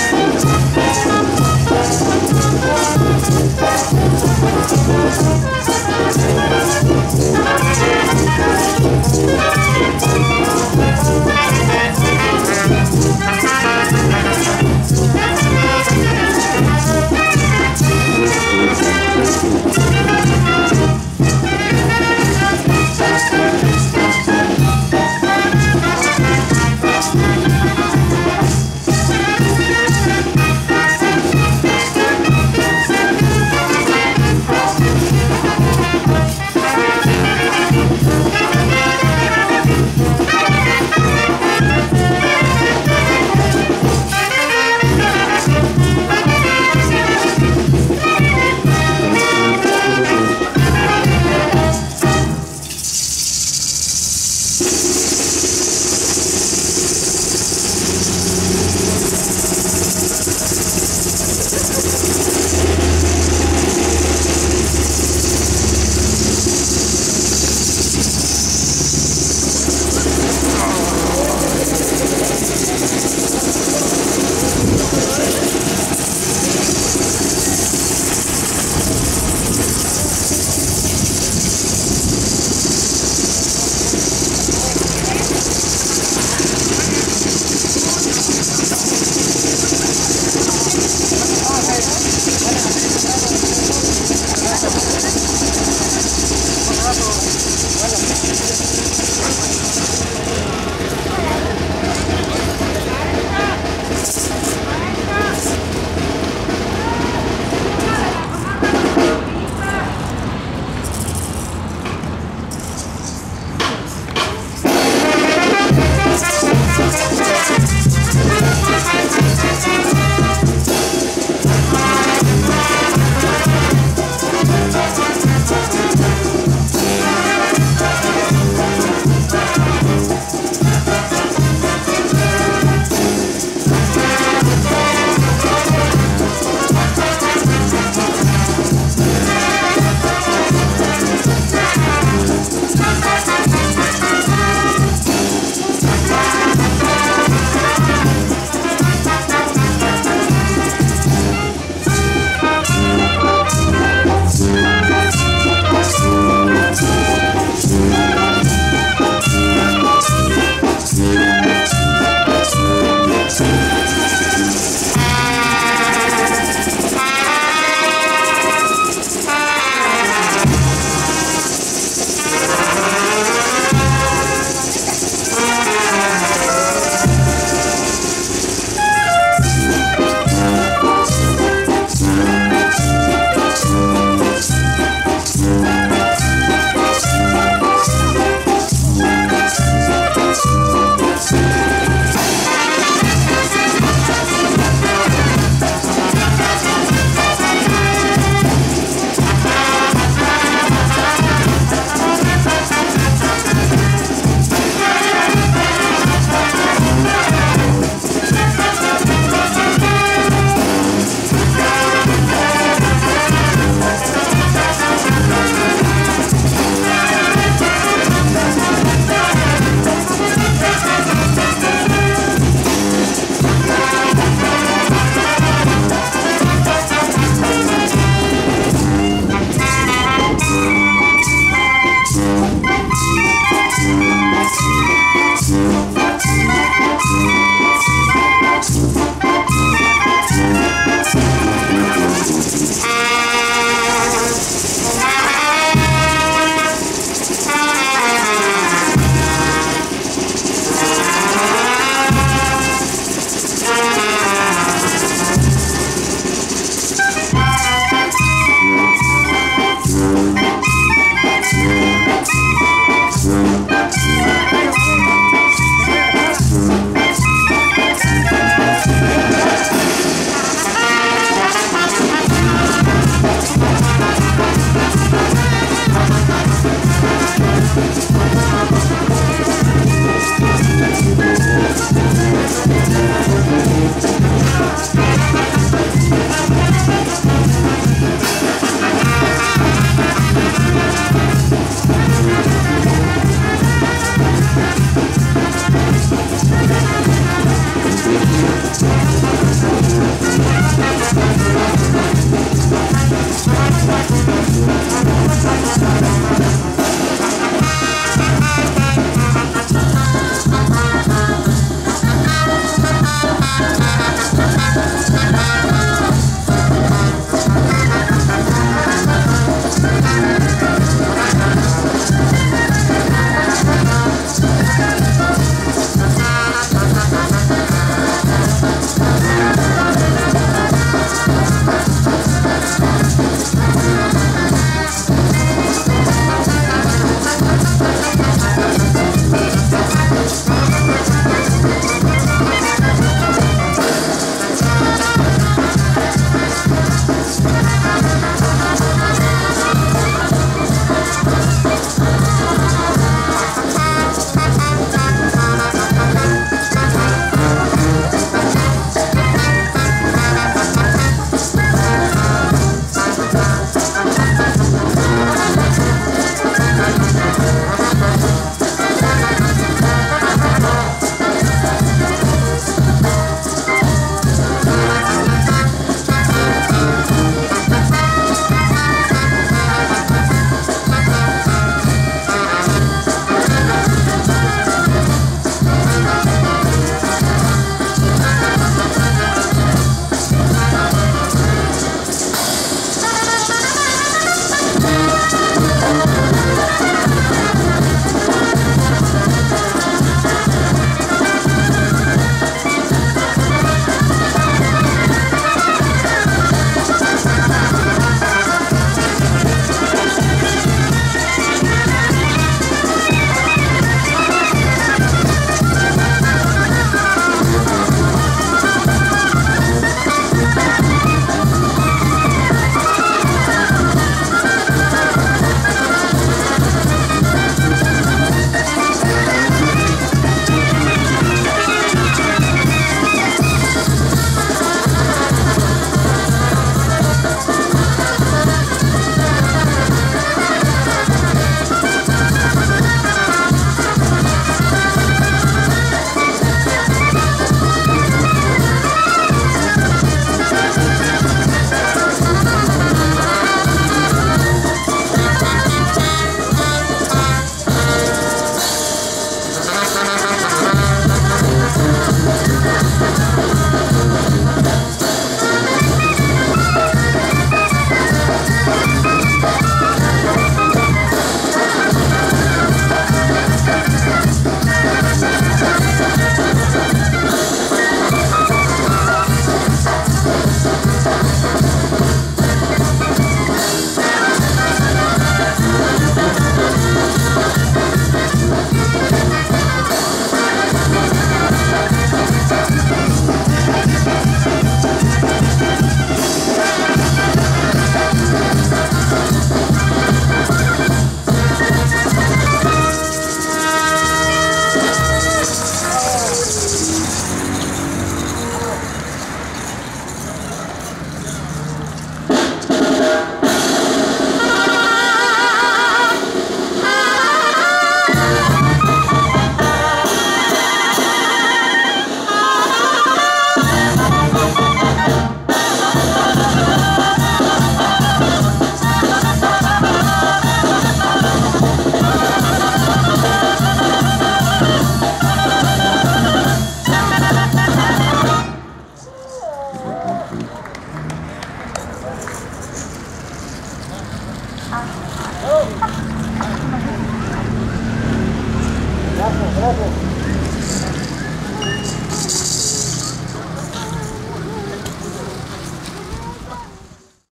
Thank you.